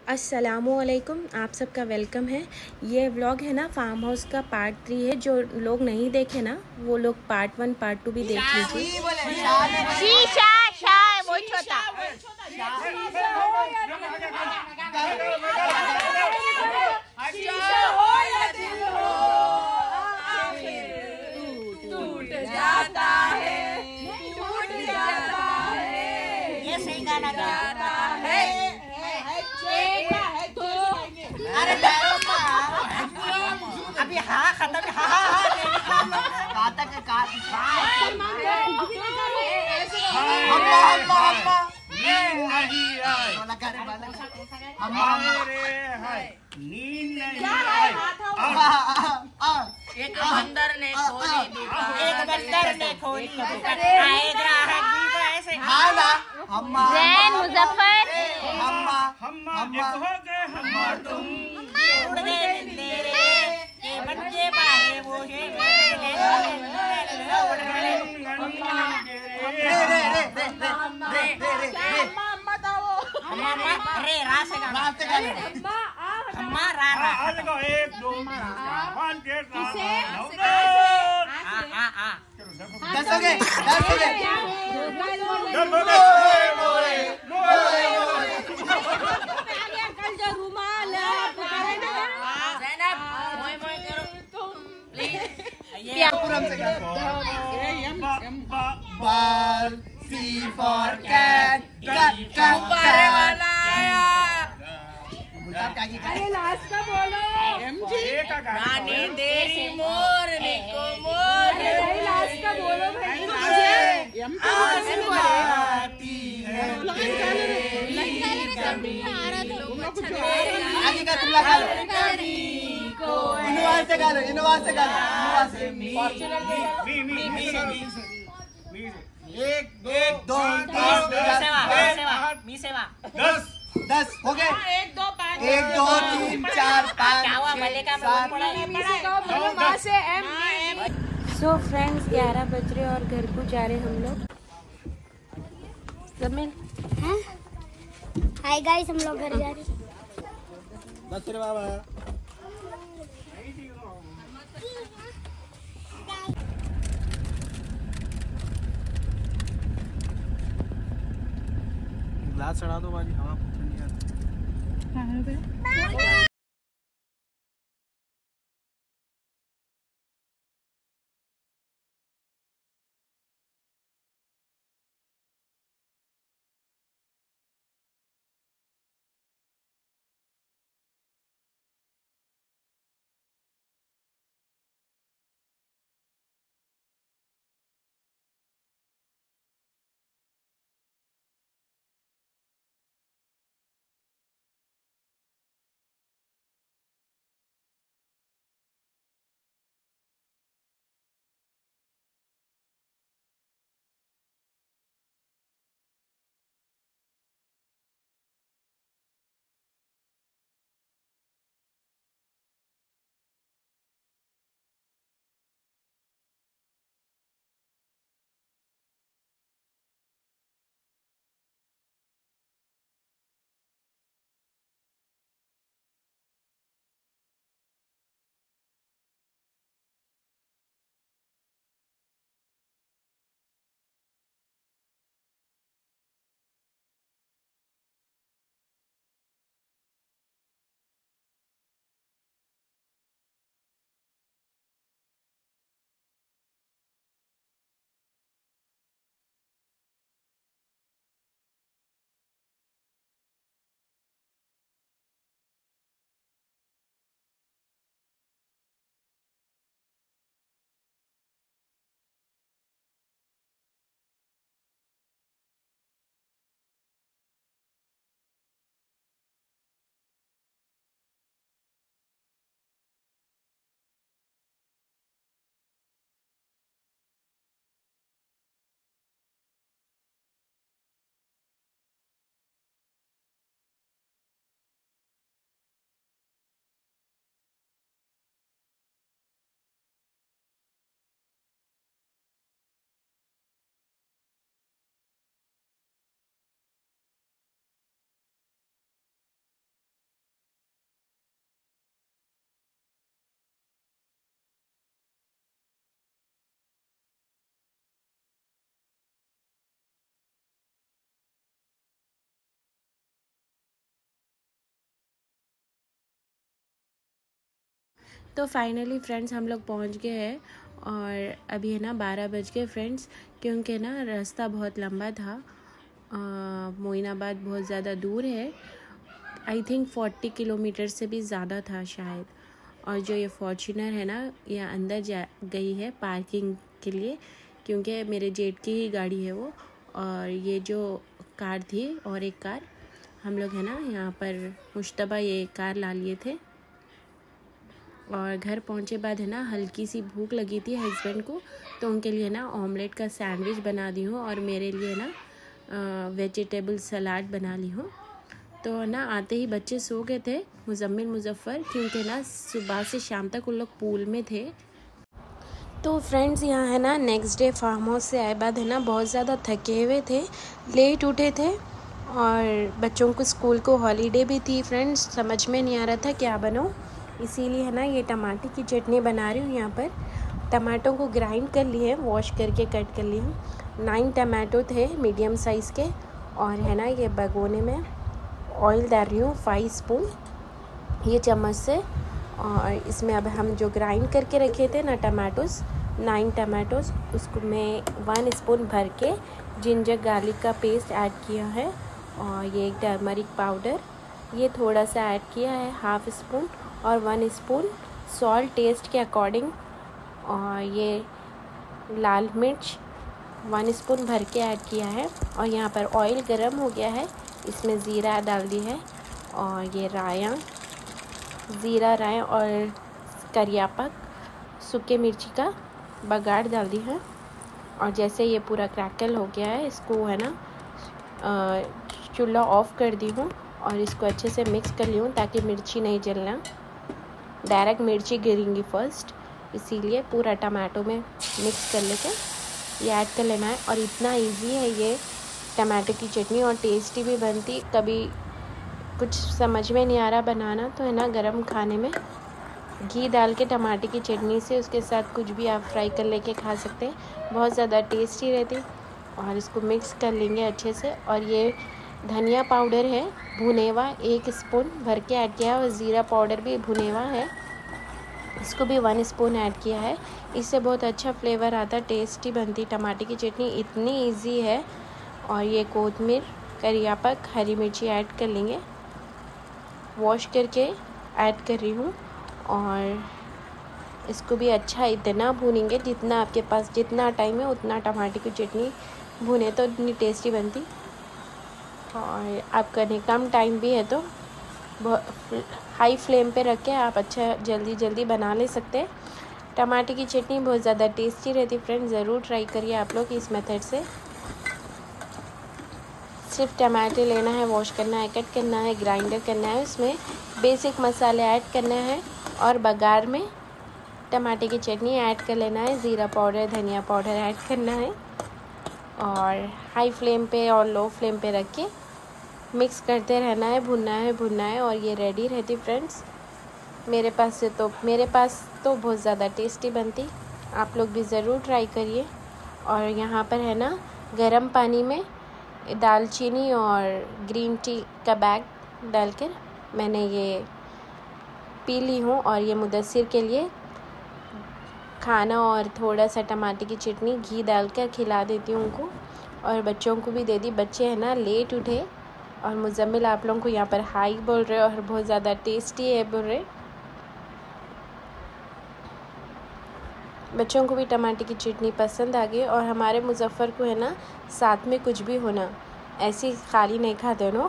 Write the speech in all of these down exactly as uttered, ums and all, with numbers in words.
अस्सलामुअलैकुम, आप सबका वेलकम है। ये व्लॉग है ना फार्म हाउस का पार्ट थ्री है। जो लोग नहीं देखे ना वो लोग पार्ट वन पार्ट टू भी देख लीजिए। शीशा शाह वो छोटा टूट जाता है, टूट जाता है, ये सही गाना जाता है। अरे अभी हाँ खत्म हाँ हाँ हाँ काता के कात अम्मा अम्मा अम्मा नींद नहीं आई, वाला करे वाला अम्मा मेरे हाय नींद नहीं आई। एक बंदर ने खोली दुकान, एक बंदर ने खोली दुकान, आए ग्राहक भी तो ऐसे हाँ ना अम्मा जैन मुजफ्फर अम्मा अम्मा एक हो गए हम तुम, उड़ गए तेरे के बच्चे पाए वो है रे रे रे रे रे रे रे अम्मा अम्मा रे रा से गाना रा से गाना अम्मा रा रा आज को एक दो वन डेढ़ इसे आ आ आ दस हो गए दस हो गए दस हो गए मोरे मोरे कल जो रुमाल ज़ैनब मोए मोए करो प्लीज। ये पूरम से बाल सी फॉर कैट कट गुब्बारे वाला आया। अरे लास्ट का बोलो एक का गाना रानी तेरी मोरनी को मोर लास्ट का बोलो भाई। आती है आगे का तुम लगा लो इनवा से गा लो इनवा से गा लो इनवा से मी मी मी मी एक एक दो तीन मी सेवा दस दस हो गए एक दो पाँच एक दो तीन चार पाँच माँ से एम एम। सो फ्रेंड्स ग्यारह बज रहे और घर को जा रहे हम लोग। जमीन हाय गाइस, हम लोग घर जा रहे हैं। बस रे बाबा ग्लास चढ़ा दो बाजी हवा ठंडी आती। तो फाइनली फ्रेंड्स हम लोग पहुंच गए हैं और अभी है ना बारह बज गए फ्रेंड्स, क्योंकि ना रास्ता बहुत लंबा था। मोइनाबाद बहुत ज़्यादा दूर है, आई थिंक फोर्टी किलोमीटर से भी ज़्यादा था शायद। और जो ये फॉर्च्यूनर है ना ये अंदर जा गई है पार्किंग के लिए, क्योंकि मेरे जेठ की ही गाड़ी है वो। और ये जो कार थी और एक कार हम लोग है ना यहाँ पर मुश्तबा ये कार ला लिए थे। और घर पहुँचे बाद है ना हल्की सी भूख लगी थी हस्बैंड को, तो उनके लिए ना ऑमलेट का सैंडविच बना दी हूँ और मेरे लिए ना वेजिटेबल सलाद बना ली हूँ। तो ना आते ही बच्चे सो गए थे, मुजम्मिल मुजफ्फर, क्योंकि ना सुबह से शाम तक उन लोग पूल में थे। तो फ्रेंड्स यहाँ है ना नेक्स्ट डे फार्म हाउस से आए बाद है ना बहुत ज़्यादा थके हुए थे, लेट उठे थे और बच्चों को स्कूल को हॉलीडे भी थी फ्रेंड्स। समझ में नहीं आ रहा था क्या बनाऊँ, इसीलिए है ना ये टमाटर की चटनी बना रही हूँ। यहाँ पर टमाटों को ग्राइंड कर लिए, वॉश करके कट कर लिए हूँ। नाइन टमाटो थे मीडियम साइज़ के। और है ना ये भगोने में ऑयल डाल रही हूँ फाइव स्पून ये चम्मच से। और इसमें अब हम जो ग्राइंड करके रखे थे ना टमाटोस, नाइन टमाटोस, उसको मैं वन स्पून भर के जिंजर गार्लिक का पेस्ट ऐड किया है। और ये टर्मरिक पाउडर ये थोड़ा सा ऐड किया है हाफ स्पून, और वन स्पून सॉल्ट टेस्ट के अकॉर्डिंग। और ये लाल मिर्च वन स्पून भर के ऐड किया है। और यहाँ पर ऑयल गरम हो गया है, इसमें ज़ीरा डाल दी है और ये राया, ज़ीरा राय और करियापक सूखे मिर्ची का बगाड़ डाल दी है। और जैसे ये पूरा क्रैकल हो गया है, इसको है ना चूल्हा ऑफ कर दी हूँ और इसको अच्छे से मिक्स कर ली हूँ ताकि मिर्ची नहीं जलना। डायरेक्ट मिर्ची गिरेंगी फर्स्ट, इसीलिए पूरा टमाटो में मिक्स कर लेके ये ऐड कर लेना है। और इतना इजी है ये टमाटो की चटनी और टेस्टी भी बनती। कभी कुछ समझ में नहीं आ रहा बनाना तो है ना गरम खाने में घी डाल के टमाटर की चटनी से उसके साथ कुछ भी आप फ्राई कर लेके खा सकते हैं, बहुत ज़्यादा टेस्टी रहती। और इसको मिक्स कर लेंगे अच्छे से। और ये धनिया पाउडर है भुनेवा एक स्पून भर के ऐड किया है, और ज़ीरा पाउडर भी भुनेवा है, इसको भी वन स्पून ऐड किया है। इससे बहुत अच्छा फ्लेवर आता है, टेस्टी बनती टमाटर की चटनी, इतनी इजी है। और ये कोतमीर करियापक हरी मिर्ची ऐड कर लेंगे, वॉश करके ऐड कर रही हूँ। और इसको भी अच्छा इतना भूनेंगे जितना आपके पास जितना टाइम है उतना टमाटर की चटनी भुने तो इतनी टेस्टी बनती। और आपका नहीं कम टाइम भी है तो हाई फ्लेम पे रख के आप अच्छा जल्दी जल्दी बना ले सकते हैं। टमाटर की चटनी बहुत ज़्यादा टेस्टी रहती फ्रेंड्स, ज़रूर ट्राई करिए आप लोग इस मेथड से। सिर्फ टमाटर लेना है, वॉश करना है, कट करना है, ग्राइंडर करना है, उसमें बेसिक मसाले ऐड करना है और बघार में टमाटर की चटनी ऐड कर लेना है। ज़ीरा पाउडर धनिया पाउडर ऐड करना है और हाई फ्लेम पे और लो फ्लेम पे रख के मिक्स करते रहना है, भुनना है भुनना है और ये रेडी रहती फ्रेंड्स। मेरे पास से तो मेरे पास तो बहुत ज़्यादा टेस्टी बनती, आप लोग भी ज़रूर ट्राई करिए। और यहाँ पर है ना गरम पानी में दालचीनी और ग्रीन टी का बैग डालकर मैंने ये पी ली हूँ। और ये मुदस्सिर के लिए खाना और थोड़ा सा टमाटर की चटनी घी डालकर खिला देती हूँ उनको, और बच्चों को भी दे दी। बच्चे हैं ना लेट उठे और मुजम्मिल आप लोगों को यहाँ पर हाई बोल रहे और बहुत ज़्यादा टेस्टी है बोल रहे। बच्चों को भी टमाटर की चटनी पसंद आ गई। और हमारे मुजफ्फ़र को है ना साथ में कुछ भी होना, ऐसे खाली नहीं खाते नो।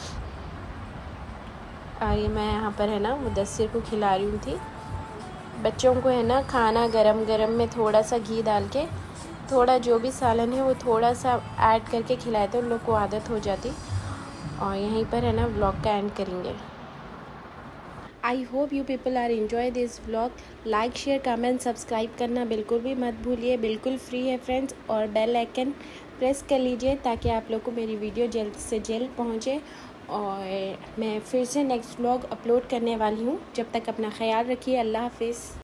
और ये मैं यहाँ पर है ना मुदस्सिर को खिला रही हूँ थी। बच्चों को है ना खाना गरम गरम में थोड़ा सा घी डाल के थोड़ा जो भी सालन है वो थोड़ा सा ऐड करके खिलाए तो उन लोग को आदत हो जाती। और यहीं पर है ना व्लॉग का एंड करेंगे। I hope you people are enjoy this vlog. Like share comment subscribe करना बिल्कुल भी मत भूलिए, बिल्कुल फ्री है फ्रेंड्स। और बेल आइकन प्रेस कर लीजिए ताकि आप लोग को मेरी वीडियो जल्द से जल्द पहुंचे। और मैं फिर से नेक्स्ट व्लॉग अपलोड करने वाली हूँ। जब तक अपना ख्याल रखिए, अल्लाह हाफिज़।